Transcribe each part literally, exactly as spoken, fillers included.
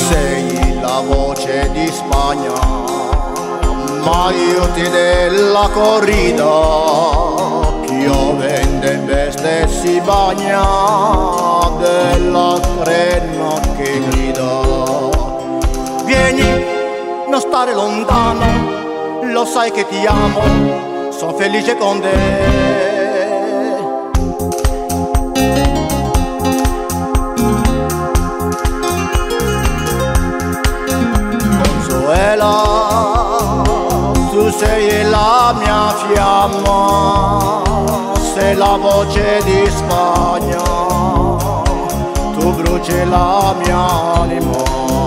sei la voce di Spagna, ma io ti della corrida, piovendo in veste si bagna, della trena che grida. Vieni, non stare lontano, lo sai che ti amo, sono felice con te. Tu sei la mia fiamma, sei la voce di Spagna, tu bruci la mia anima.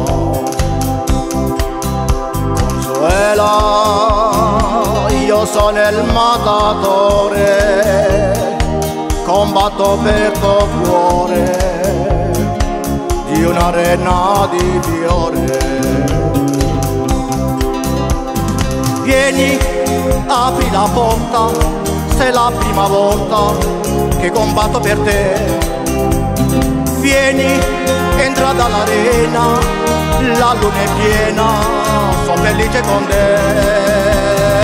Consuela, io sono il mattatore, combatto per tuo cuore, di una reina di fiore. Vieni, apri la porta, sei la prima volta che combatto per te. Vieni, entra dall'arena, la luna è piena, sono felice con te.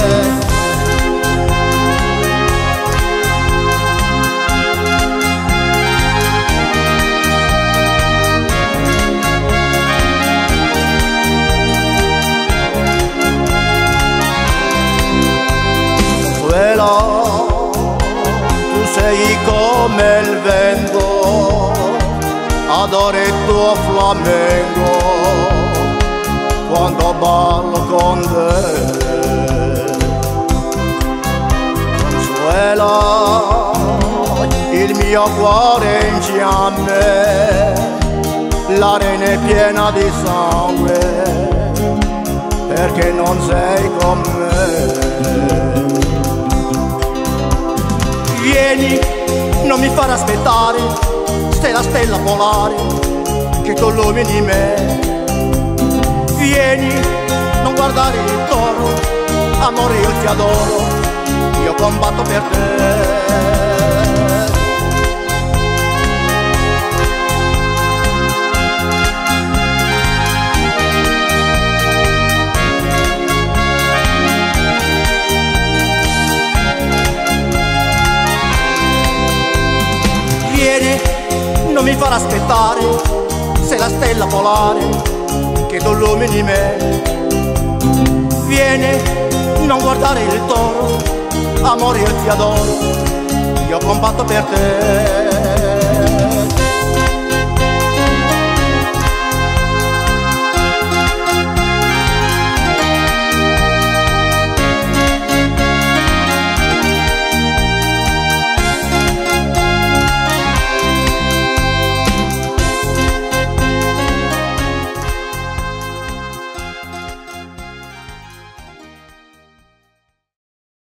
Tu sei come il vento, adoro il tuo flamenco, quando ballo con te. Consuela, il mio cuore in fiamme, l'arena è piena di sangue, perché non sei con me. Vieni, non mi fare aspettare, sei la stella polare che tu illumini me. Vieni, non guardare il toro, amore io ti adoro, io combatto per te. Non mi farà aspettare, sei la stella polare che tu illumini me. Vieni, non guardare il toro, amore io ti adoro, io combatto per te.